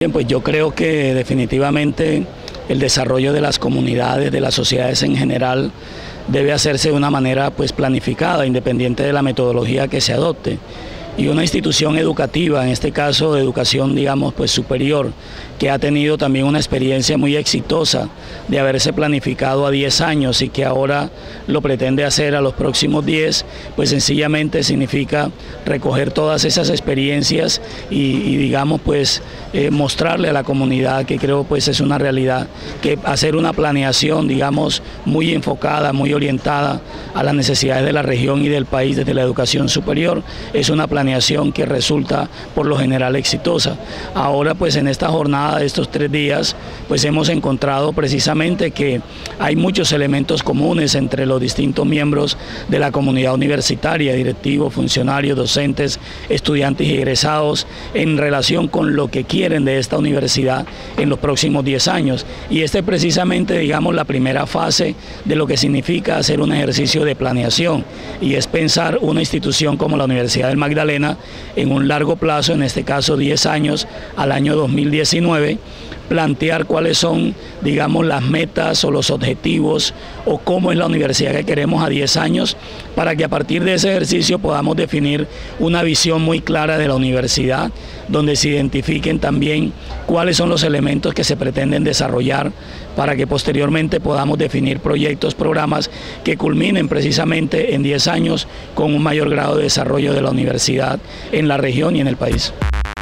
Bien, pues yo creo que definitivamente el desarrollo de las comunidades, de las sociedades en general, debe hacerse de una manera pues planificada, independiente de la metodología que se adopte. Y una institución educativa, en este caso de educación, digamos, pues superior, que ha tenido también una experiencia muy exitosa de haberse planificado a 10 años y que ahora lo pretende hacer a los próximos 10, pues sencillamente significa recoger todas esas experiencias y digamos, pues mostrarle a la comunidad, que creo pues es una realidad, que hacer una planeación, digamos, muy enfocada, muy orientada a las necesidades de la región y del país desde la educación superior, es una planeación que resulta por lo general exitosa. Ahora pues en esta jornada de estos 3 días pues hemos encontrado precisamente que hay muchos elementos comunes entre los distintos miembros de la comunidad universitaria, directivos, funcionarios, docentes, estudiantes y egresados, en relación con lo que quieren de esta universidad en los próximos 10 años. Y este es precisamente, digamos, la primera fase de lo que significa hacer un ejercicio de planeación, y es pensar una institución como la Universidad del Magdalena en un largo plazo, en este caso 10 años al año 2019, plantear cuáles son, digamos, las metas o los objetivos o cómo es la universidad que queremos a 10 años, para que a partir de ese ejercicio podamos definir una visión muy clara de la universidad, donde se identifiquen también cuáles son los elementos que se pretenden desarrollar, para que posteriormente podamos definir proyectos, programas que culminen precisamente en 10 años con un mayor grado de desarrollo de la universidad en la región y en el país.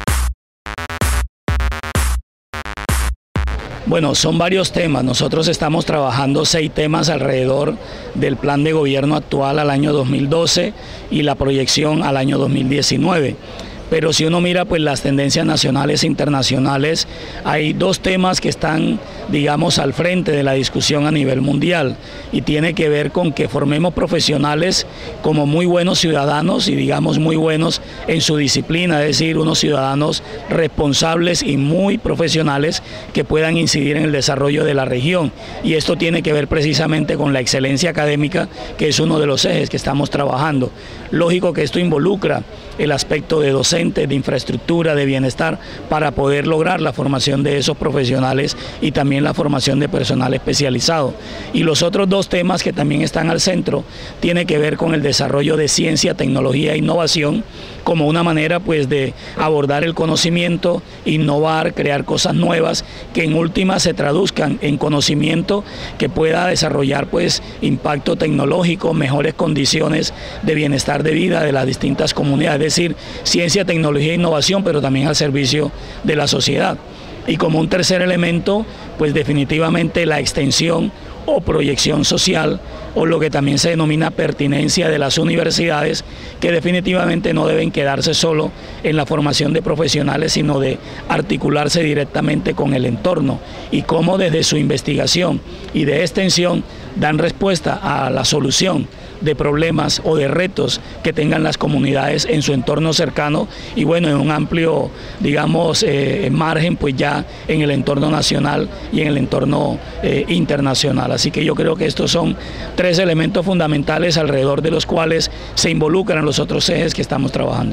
Bueno, son varios temas. Nosotros estamos trabajando 6 temas alrededor del plan de gobierno actual al año 2012 y la proyección al año 2019. Pero si uno mira pues las tendencias nacionales e internacionales, hay 2 temas que están, digamos, al frente de la discusión a nivel mundial, y tiene que ver con que formemos profesionales como muy buenos ciudadanos y, digamos, muy buenos en su disciplina, es decir, unos ciudadanos responsables y muy profesionales que puedan incidir en el desarrollo de la región. Y esto tiene que ver precisamente con la excelencia académica, que es uno de los ejes que estamos trabajando. Lógico que esto involucra el aspecto de docentes, de infraestructura, de bienestar, para poder lograr la formación de esos profesionales y también la formación de personal especializado. Y los otros 2 temas que también están al centro tienen que ver con el desarrollo de ciencia, tecnología e innovación, como una manera pues de abordar el conocimiento, innovar, crear cosas nuevas que en última se traduzcan en conocimiento que pueda desarrollar pues impacto tecnológico, mejores condiciones de bienestar de vida de las distintas comunidades, es decir, ciencia, tecnología e innovación, pero también al servicio de la sociedad. Y como un tercer elemento, pues definitivamente la extensión o proyección social, o lo que también se denomina pertinencia de las universidades, que definitivamente no deben quedarse solo en la formación de profesionales, sino de articularse directamente con el entorno, y cómo desde su investigación y de extensión dan respuesta a la solución de problemas o de retos que tengan las comunidades en su entorno cercano, y bueno, en un amplio, digamos, margen pues ya en el entorno nacional y en el entorno internacional. Así que yo creo que estos son 3 elementos fundamentales alrededor de los cuales se involucran los otros ejes que estamos trabajando.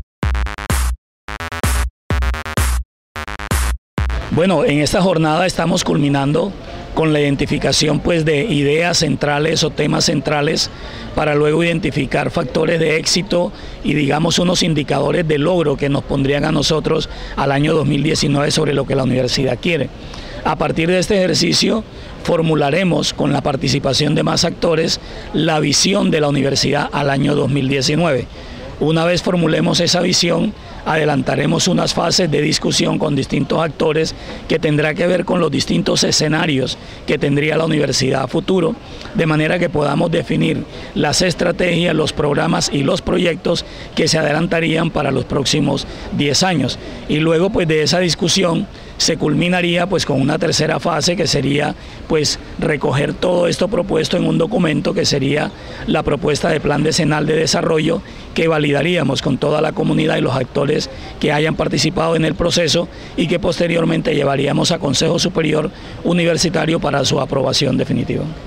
Bueno, en esta jornada estamos culminando con la identificación pues de ideas centrales o temas centrales, para luego identificar factores de éxito y, digamos, unos indicadores de logro que nos pondrían a nosotros al año 2019 sobre lo que la universidad quiere. A partir de este ejercicio formularemos, con la participación de más actores, la visión de la universidad al año 2019. Una vez formulemos esa visión, adelantaremos unas fases de discusión con distintos actores que tendrá que ver con los distintos escenarios que tendría la universidad a futuro, de manera que podamos definir las estrategias, los programas y los proyectos que se adelantarían para los próximos 10 años. Y luego pues de esa discusión se culminaría pues con una tercera fase, que sería pues recoger todo esto propuesto en un documento que sería la propuesta de plan decenal de desarrollo, que validaríamos con toda la comunidad y los actores que hayan participado en el proceso, y que posteriormente llevaríamos a Consejo Superior Universitario para su aprobación definitiva.